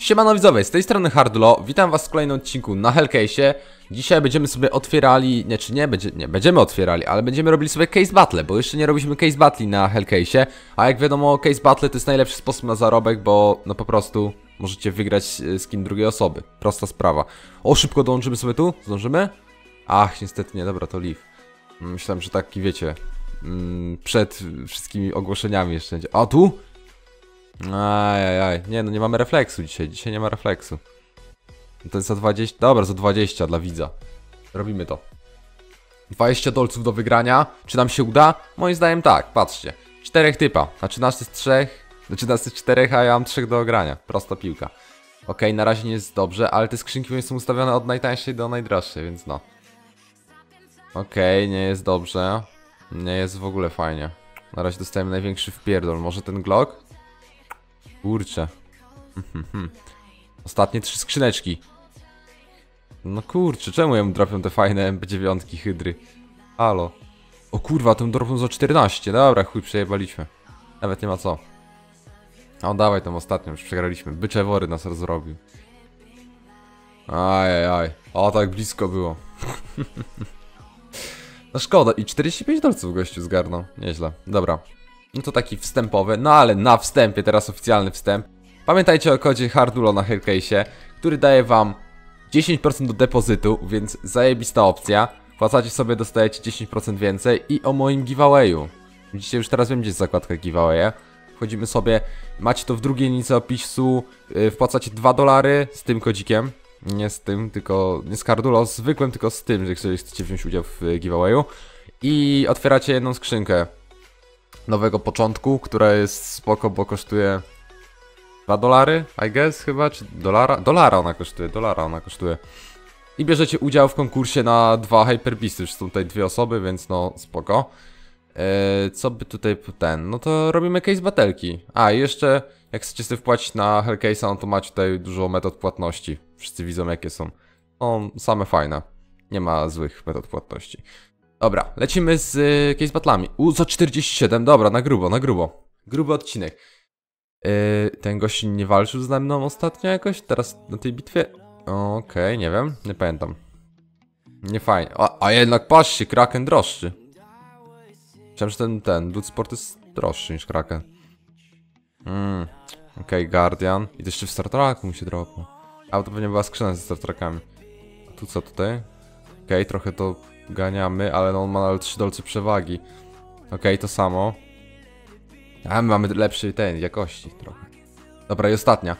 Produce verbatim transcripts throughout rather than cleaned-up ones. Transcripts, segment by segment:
Siemano widzowie, z tej strony Hardlo, witam was w kolejnym odcinku na Hellcase'ie. Dzisiaj będziemy sobie otwierali, nie czy nie, będzie, nie, będziemy otwierali, ale będziemy robili sobie case battle, bo jeszcze nie robiliśmy case battle na Hellcase'ie. A jak wiadomo, case battle to jest najlepszy sposób na zarobek, bo no po prostu możecie wygrać skin drugiej osoby. Prosta sprawa. O, szybko dołączymy sobie tu? Zdążymy? Ach, niestety nie, dobra, to leave. Myślałem, że taki wiecie, przed wszystkimi ogłoszeniami jeszcze będzie. A tu? Ajajaj, nie no, nie mamy refleksu dzisiaj, dzisiaj nie ma refleksu. To jest za dwadzieścia, dobra, za dwadzieścia dla widza. Robimy to. dwadzieścia dolców do wygrania, czy nam się uda? Moim zdaniem tak, patrzcie. Czterech typa, znaczy nas jest trzech, znaczy nas jest czterech, a ja mam trzech do ogrania. Prosta piłka. Okej, okay, na razie nie jest dobrze, ale te skrzynki są ustawione od najtańszej do najdroższej, więc no. Okej, okay, nie jest dobrze. Nie jest w ogóle fajnie. Na razie dostajemy największy wpierdol, może ten Glock? Kurczę. Ostatnie trzy skrzyneczki. No kurczę, czemu ja mu dropią te fajne M P dziewięć hydry? Halo. O kurwa, tym dropią za czternaście. Dobra, chuj, przejebaliśmy. Nawet nie ma co. O, dawaj tą ostatnią, już przegraliśmy. Bycze wory nas rozrobił. Ajajaj. O, tak blisko było. No szkoda. I czterdzieści pięć dolców gościu zgarnął. Nieźle. Dobra. No to taki wstępowy, no ale na wstępie, teraz oficjalny wstęp. Pamiętajcie o kodzie Hardlo na Hellcase'ie, który daje wam dziesięć procent do depozytu, więc zajebista opcja. Wpłacacie sobie, dostajecie dziesięć procent więcej i o moim giveawayu. Widzicie, już teraz wiem, gdzie jest zakładka giveaway. Wchodzimy sobie, macie to w drugiej linijce opisu, yy, wpłacacie dwa dolary z tym kodzikiem. Nie z tym, tylko, nie z Hardlo, zwykłym, tylko z tym, że jeżeli chcecie wziąć udział w giveawayu. I otwieracie jedną skrzynkę nowego początku, która jest spoko, bo kosztuje dwa dolary, I guess chyba, czy dolara? Dolara ona kosztuje, dolara ona kosztuje. I bierzecie udział w konkursie na dwa Hyperbisty, już są tutaj dwie osoby, więc no spoko. Eee, co by tutaj ten, no to robimy case batelki. A i jeszcze, jak chcecie sobie wpłacić na Hellcase'a, no to macie tutaj dużo metod płatności. Wszyscy widzą jakie są. No, same fajne. Nie ma złych metod płatności. Dobra, lecimy z y, case battlami. U, za czterdzieści siedem, dobra, na grubo, na grubo. Gruby odcinek. Yy, ten gość nie walczył ze mną ostatnio jakoś? Teraz na tej bitwie? Okej, okay, nie wiem, nie pamiętam. Nie fajnie. A, a jednak patrzcie, Kraken droższy. Myślałem, że ten, ten, Bloodsport jest droższy niż Kraken. Mm, Okej, okay, Guardian. I to jeszcze w Star Treku mu się dropło. A to pewnie była skrzyna ze Star Trekami. A tu co tutaj? Okej, okay, trochę to ganiamy, ale no on ma nawet trzy dolce przewagi. Okej, okay, to samo. A my mamy lepszej tej jakości trochę. Dobra, i ostatnia.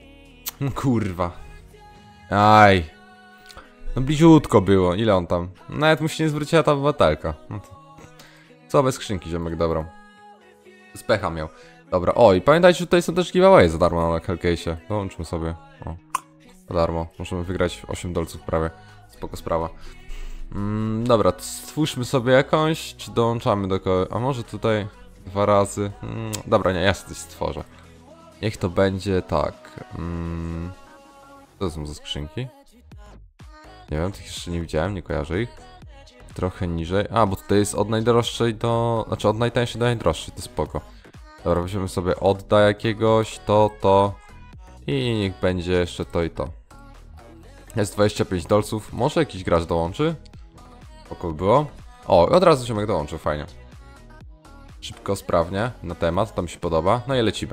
Kurwa. Aj. No bliziutko było. Ile on tam? Nawet mu się nie zwróciła ta obywatelka. No co bez skrzynki, ziomek, dobra. Z pecha miał. Dobra, o i pamiętajcie, że tutaj są też giveaway za darmo na Hellcase'ie. Dołączmy sobie. O, za darmo. Możemy wygrać osiem dolców prawie. Spoko sprawa. Mm, dobra, stwórzmy sobie jakąś, czy dołączamy do kogoś? A może tutaj dwa razy? Mm, dobra, nie, ja sobie coś stworzę. Niech to będzie tak. Mm, co to są za skrzynki? Nie wiem, tych jeszcze nie widziałem, nie kojarzę ich. Trochę niżej. A, bo tutaj jest od najdroższej do... Znaczy od najtańszej do najdroższej, to spoko. Dobra, weźmiemy sobie odda jakiegoś, to, to. I niech będzie jeszcze to i to. Jest dwadzieścia pięć dolców. Może jakiś gracz dołączy? Spoko było. O, od razu się dołączył, fajnie. Szybko, sprawnie, na temat, to mi się podoba. No i lecimy.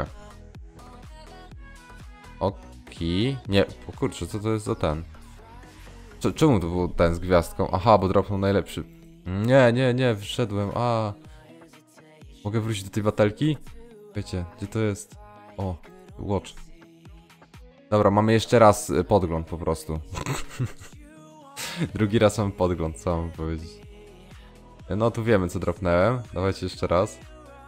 Okej. Nie, o kurczę, co to jest za ten? C czemu to był ten z gwiazdką? Aha, bo dropnął najlepszy. Nie, nie, nie, wyszedłem, a. Mogę wrócić do tej batelki? Wiecie, gdzie to jest? O, watch. Dobra, mamy jeszcze raz podgląd po prostu. Drugi raz mam podgląd, co mam powiedzieć. No tu wiemy, co dropnąłem. Dawajcie jeszcze raz.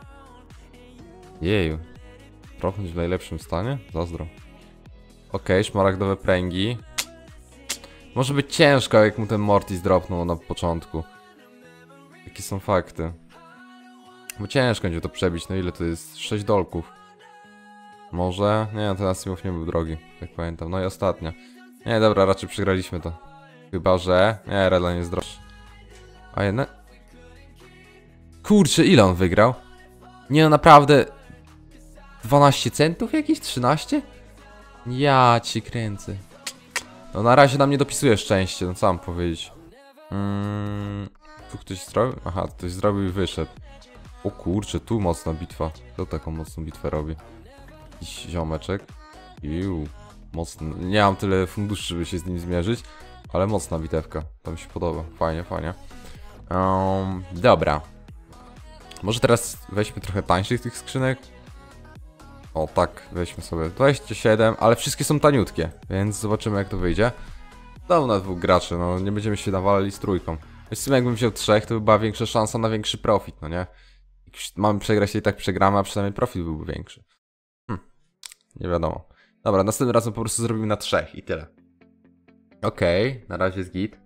Jeju. Dropnąć w najlepszym stanie? Zazdro. Okej, okay, szmaragdowe pręgi. Może być ciężko, jak mu ten Mortis dropnął na początku. Jakie są fakty? Bo ciężko będzie to przebić, no ile to jest? sześć dolków. Może? Nie, ten Asimov nie był drogi, jak pamiętam. No i ostatnia. Nie, dobra, raczej przegraliśmy to. Chyba, że... Nie, Redline jest droższy. A jednak... Kurczę, ile on wygrał? Nie no, naprawdę... dwanaście centów jakieś? trzynaście? Ja ci kręcę. No na razie nam nie dopisuje szczęście, no co mam powiedzieć. Mm, tu ktoś zrobił? Aha, ktoś zrobił i wyszedł. O kurczę, tu mocna bitwa. Kto taką mocną bitwę robi? Jakiś ziomeczek. Iu, mocny. Nie mam tyle funduszy, żeby się z nim zmierzyć, ale mocna bitewka. To mi się podoba. Fajnie, fajnie. Um, dobra. Może teraz weźmy trochę tańszych tych skrzynek. O tak, weźmy sobie dwadzieścia siedem, ale wszystkie są taniutkie, więc zobaczymy jak to wyjdzie. Dał na dwóch graczy, no nie będziemy się nawalali z trójką. W sumie jakbym wziął trzech, to by była większa szansa na większy profit, no nie? Jak już mamy przegrać, to i tak przegramy, a przynajmniej profit byłby większy. Hm, nie wiadomo. Dobra, następnym razem po prostu zrobimy na trzech i tyle. Okej, okay, na razie jest git.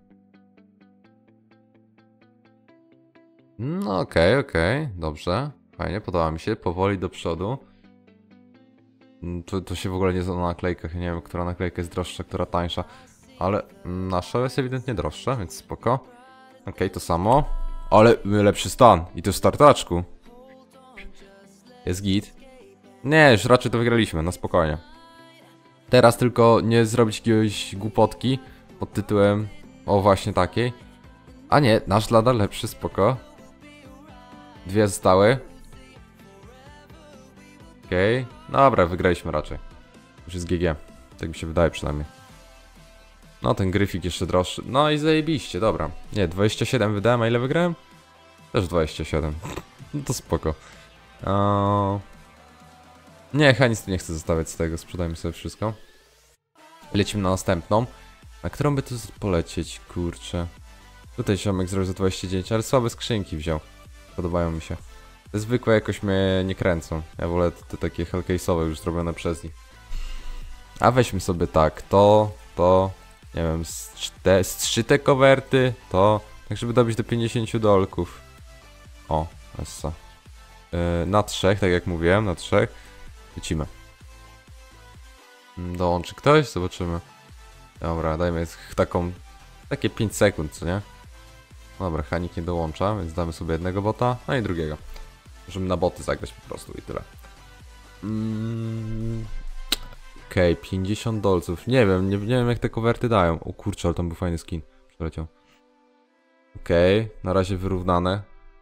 No okej, okay, okej, okay, dobrze. Fajnie, podoba mi się, powoli do przodu. To, to się w ogóle nie zna na naklejkach, ja nie wiem, która naklejka jest droższa, która tańsza. Ale nasza jest ewidentnie droższa, więc spoko. Okej, okay, to samo. Ale lepszy stan. I to w startaczku. Jest git. Nie, już raczej to wygraliśmy, no spokojnie. Teraz tylko nie zrobić jakiegoś głupotki pod tytułem o właśnie takiej. A nie, nasz nadal lepszy, spoko. Dwie zostały. Okej, okay. Dobra, wygraliśmy raczej. Już jest G G, tak mi się wydaje przynajmniej. No ten gryfik jeszcze droższy, no i zajebiście, dobra. Nie, dwadzieścia siedem wydałem, a ile wygrałem? Też dwadzieścia siedem. No to spoko. Eee... Nie, ja nic tu nie chcę zostawiać z tego, sprzedajmy sobie wszystko. Lecimy na następną. Na którą by tu polecieć, kurczę. Tutaj ziomek zrobił za dwadzieścia dziewięć, ale słabe skrzynki wziął. Podobają mi się. Te zwykłe jakoś mnie nie kręcą. Ja wolę te, te takie hellcase'owe już zrobione przez nich. A weźmy sobie tak, to, to, nie wiem, z, czte, z trzy te kowerty, to, tak żeby dobić do pięćdziesięciu dolków. O, essa. Yy, na trzech, tak jak mówiłem, na trzech. Lecimy. Dołączy ktoś? Zobaczymy. Dobra, dajmy taką, takie pięć sekund, co nie? Dobra, Hanik nie dołącza, więc damy sobie jednego bota, no i drugiego. Możemy na boty zagrać po prostu i tyle. Mm. Okej, okay, pięćdziesiąt dolców. Nie wiem, nie, nie wiem jak te kowerty dają. O kurczę, ale tam był fajny skin. Przeleciał. Okej, okay, na razie wyrównane.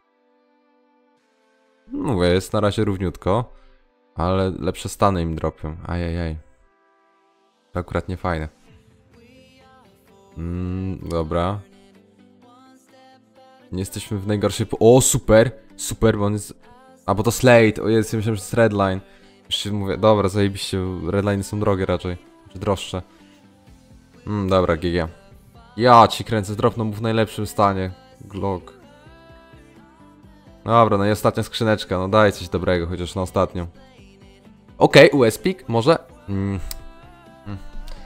Mówię, jest na razie równiutko. Ale lepsze stany im dropią. Ajajaj. To akurat nie fajne. Mm, dobra. Nie jesteśmy w najgorszej po... O, super! Super, bo on jest... A, bo to Slate. O jest, ja myślałem, że to jest Redline. Już się mówię, dobra, zajebiście. Redline'y są drogie raczej. Czy droższe. Mm, dobra, G G. Ja ci kręcę, dropną mu w najlepszym stanie. Glock. Dobra, no i ostatnia skrzyneczka. No daj coś dobrego, chociaż na ostatnią. Okej, okay, U S P I K, może? Mm. Mm.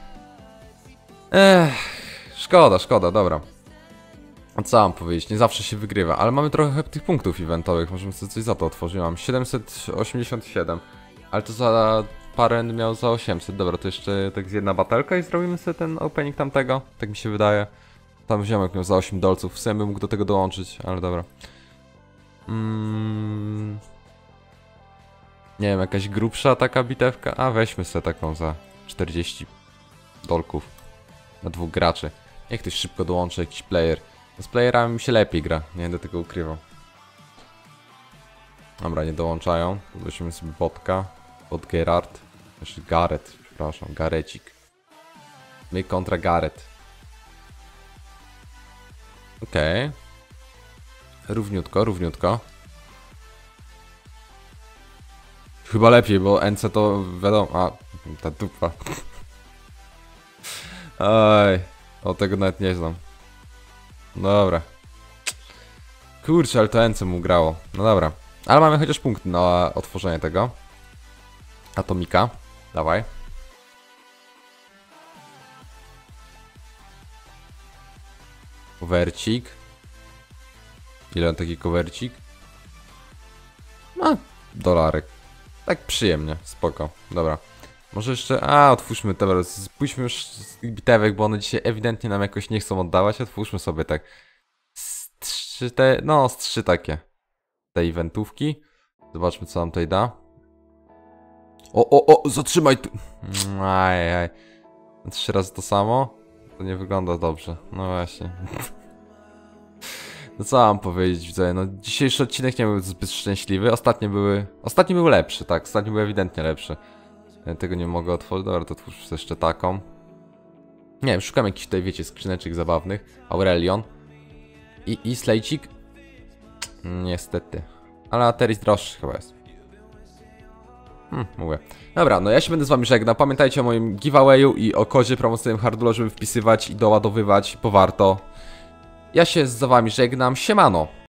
Ech, szkoda, szkoda, dobra. A co mam powiedzieć? Nie zawsze się wygrywa, ale mamy trochę tych punktów eventowych. Możemy sobie coś za to otworzyć. Mam siedemset osiemdziesiąt siedem, ale to za parę miał za osiemset. Dobra, to jeszcze tak z jedna batelka i zrobimy sobie ten opening tamtego. Tak mi się wydaje. Tam ziomek miał za osiem dolców. W sumie bym mógł do tego dołączyć, ale dobra. Mm. Nie wiem, jakaś grubsza taka bitewka? A weźmy sobie taką za czterdzieści dolków na dwóch graczy. Niech ktoś szybko dołączy, jakiś player. Z playerami mi się lepiej gra, nie będę tego ukrywał. Dobra, nie dołączają. Weźmy sobie botka. Bot Gerard. Znaczy Gareth, przepraszam, Garecik. My kontra Gareth. Okej. Okay. Równiutko, równiutko. Chyba lepiej, bo N C to wiadomo... A, ta dupa. Oj, o tego nawet nie znam. Dobra. Kurczę, ale to N C mu grało. No dobra. Ale mamy chociaż punkt na otworzenie tego. Atomika. Dawaj. Kowercik. Ile taki kowercik? No, dolarek. Tak przyjemnie, spoko. Dobra. Może jeszcze... A, otwórzmy te... Spójrzmy już z tych bitewek, bo one dzisiaj ewidentnie nam jakoś nie chcą oddawać. Otwórzmy sobie tak... Z trzy te... No, z trzy takie. Te eventówki. Zobaczmy, co nam tutaj da. O, o, o, zatrzymaj tu. Ajaj. Trzy razy to samo? To nie wygląda dobrze. No właśnie. No co mam powiedzieć, widzę, no dzisiejszy odcinek nie był zbyt szczęśliwy, ostatnie były, ostatni był lepszy, tak, ostatni był ewidentnie lepszy. Ja tego nie mogę otworzyć, dobra, to twórz jeszcze taką. Nie wiem, szukam jakichś tutaj, wiecie, skrzyneczek zabawnych. Aurelion. I, i slejcik? Niestety. Ale Ateris droższy chyba jest. Hmm, mówię. Dobra, no ja się będę z wami żegnał. Pamiętajcie o moim giveawayu i o kodzie promocyjnym Hardulo, żeby wpisywać i doładowywać, bo warto. Ja się z wami żegnam. Siemano!